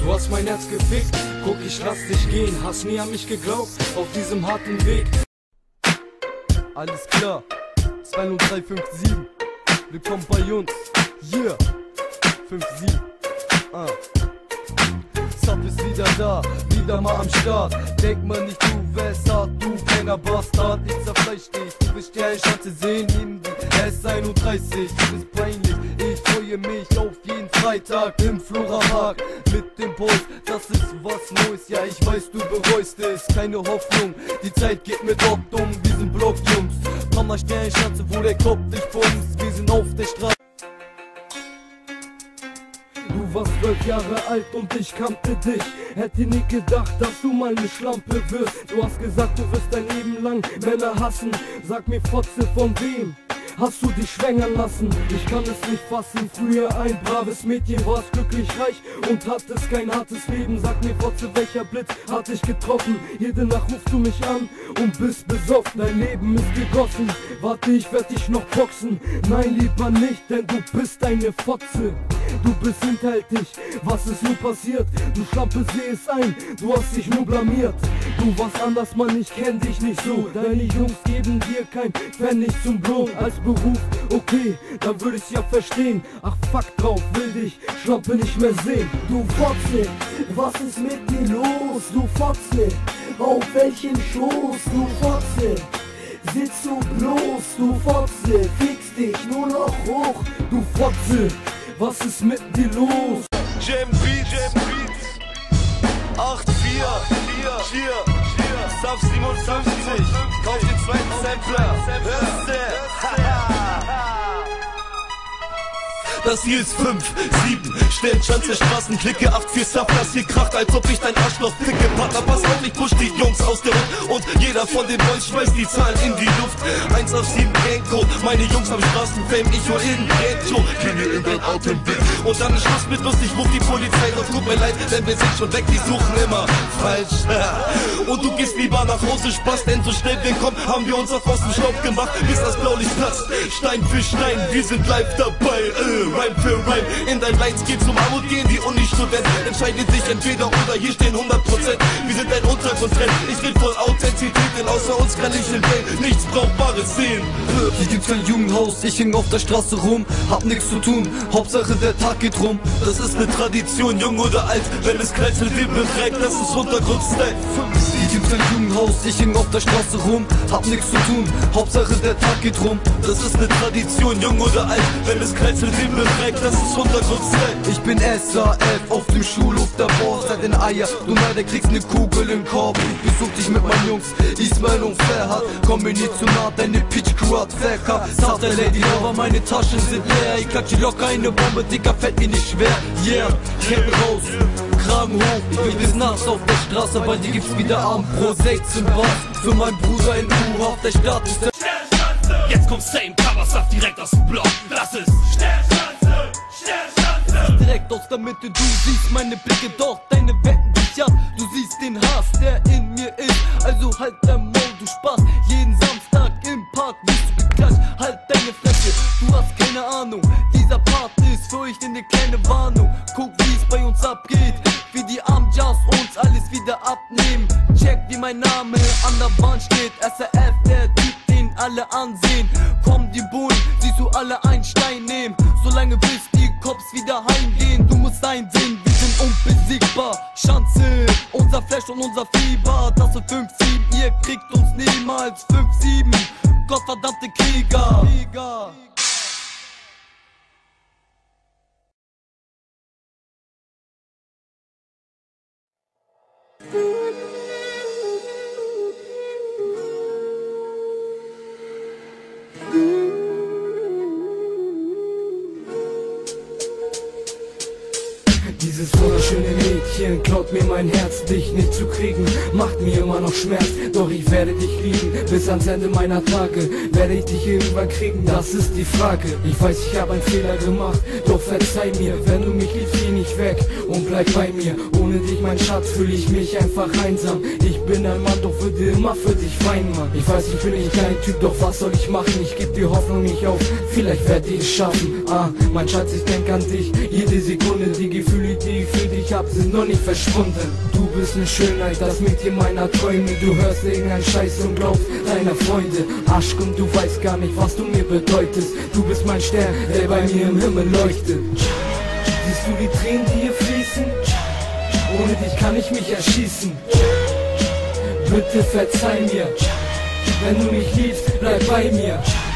Du hast mein Herz gefickt, guck, ich lass dich gehen. Hast nie an mich geglaubt, auf diesem harten Weg. Alles klar, 20357, willkommen bei uns, yeah, 57, Sub ist wieder da, wieder mal am Start. Denk mal nicht, du wärst hart, du kleiner Bastard. Ich zerfleisch dich, du willst ja ich hatte sehen, nimm die S31, du bist peinlich. Ich freue mich auf jeden Freitag im Flora-Park mit dem Boys, das ist was Neues. Ja, ich weiß, du bereust es, keine Hoffnung, die Zeit geht mir dort um. Wir sind Blockjungs, komm mal Sternschanze, wo der Kopf dich bumst. Wir sind auf der Straße. Du warst 12 Jahre alt und ich kannte dich. Hätte nie gedacht, dass du mal eine Schlampe wirst. Du hast gesagt, du wirst dein Leben lang Männer hassen. Sag mir Fotze, von wem hast du dich schwängern lassen? Ich kann es nicht fassen, früher ein braves Mädchen, warst glücklich reich und hattest kein hartes Leben. Sag mir Fotze, welcher Blitz hat dich getroffen? Jede Nacht rufst du mich an und bist besoffen. Dein Leben ist gegossen, warte, ich werd dich noch boxen. Nein, lieber nicht, denn du bist eine Fotze. Du bist hinterhältig, was ist nun passiert? Du Schlampe, seh es ein, du hast dich nur blamiert. Du warst anders, Mann, ich kenn dich nicht so. Deine Jungs geben dir kein Pfennig zum Blumen. Als Beruf, okay, dann würde ich's ja verstehen. Ach fuck drauf, will dich Schlampe nicht mehr sehen. Du Fotze, was ist mit dir los? Du Fotze, auf welchen Schoß? Du Fotze, sitzt du bloß? Du Fotze, fix dich nur noch hoch. Du Fotze, was ist mit dir los? Jam Beats 84 Sub 57, kauf den zweiten Sampler. Hörst du? Das hier ist 5, 7, Stellenschanze, Straßenklicke, 8-4 Sub, das hier kracht, als ob ich dein Arschloch ficke. Partner, pass auf, ich push die Jungs aus der Hut und jeder von den Boys schmeißt die Zahlen in die Luft. 1 auf 7 Gangcode, meine Jungs haben Straßenfame, ich hol in Ghetto, kenne in dein Atembild. Und dann ist Schluss mit lustig, ruf die Polizei, doch tut mir leid, denn wir sind schon weg, die suchen immer falsch. Und du gehst lieber nach Hause, Spaß, denn so schnell wir kommen, haben wir uns auf aus dem Staub gemacht, bis das Blaulicht platzt. Stein für Stein, wir sind live dabei, Rhyme für Rhyme, in dein Lines geht's um Armut, gehen die Uni-Studenten, entscheiden sich entweder oder, hier stehen 100%. Wir sind ein Untergrundtrend, ich red voll Authentizität, denn außer uns kann ich in Welt nichts Brauchbares sehen. Hier gibt's kein Jugendhaus, ich häng auf der Straße rum, hab nix zu tun, Hauptsache der Tag geht rum. Das ist ne Tradition, jung oder alt, wenn es Kreis mit dem beträgt, das ist Untergrundstyle. Hier gibt's kein Jugendhaus, ich häng auf der Straße rum, hab nix zu tun, Hauptsache der Tag geht rum. Das ist ne Tradition, jung oder alt, wenn es Kreis mit dem beträgt, das ist Untergrundstyle. Ich bin SAF auf dem Schulhof, der Boss hat den Eier, du leider kriegst ne Kugel im Korb. Ich besuch dich mit meinen Jungs, Ismail und Ferhat, komm mir nicht zu nah, deine Pitch-Crew hat Verka. Sagt der Lady Lover, meine Taschen sind leer, ich klatsche locker eine Bombe, Dicker, fällt mir nicht schwer. Yeah, Ketten raus, Kragen hoch, ich bin bis nachts auf der Straße, bei dir gibt's wieder Abendbrot. 16 Bars für meinen Bruder in Urhaft, der Staat ist der Jetzt kommt Same Coverstuff direkt aus dem Block. Das ist Sternschanze, Sternschanze. Direkt aus der Mitte, du siehst meine Blicke, doch deine wecken dich ab. Du siehst den Hass, der in mir ist, also halt dein Maul, du Spaß. Jeden Samstag im Park wirst du geklatscht, halt deine Fresse. Du hast keine Ahnung, dieser Part ist für euch eine kleine Warnung. Guck, wie es bei uns abgeht, wie die Amjas uns alles wieder abnehmen. Check, wie mein Name an der Wand steht, SRF, der Typ, den alle ansehen. Komm, die Bullen, siehst du alle einen Stein nehmen, solange bis die Cops wieder heimgehen. Du musst einsehen, wir sind unbesiegbar. Schanze, unser Flash und unser Fieber, das sind 5-7, ihr kriegt uns niemals 5-7. Gottverdammte Krieger. Dieses wunderschöne Mädchen klaut mir mein Herz, dich nicht zu kriegen, macht mir immer noch Schmerz. Doch ich werde dich lieben, bis ans Ende meiner Tage. Werde ich dich irgendwann kriegen, das ist die Frage. Ich weiß, ich habe einen Fehler gemacht, doch verzeih mir. Wenn du mich liebst, geh nicht weg und bleib bei mir. Ohne dich, mein Schatz, fühle ich mich einfach einsam. Ich bin ein Mann, doch würde immer für dich weinen, Mann. Ich weiß, ich bin nicht dein Typ, doch was soll ich machen? Ich geb dir Hoffnung nicht auf, vielleicht werde ich es schaffen. Mein Schatz, ich denk an dich, jede Sekunde. Die Gefühle, die ich für dich hab, sind noch nicht verschwunden. Du bist eine Schönheit, das Mädchen meiner Träume. Du hörst irgendeinen Scheiß und glaubst deiner Freunde. Aschkum, du weißt gar nicht, was du mir bedeutest. Du bist mein Stern, der bei mir im Himmel leuchtet. Siehst du die Tränen, die hier fließen? Ohne dich kann ich mich erschießen. Bitte verzeih mir, wenn du mich liebst, bleib bei mir.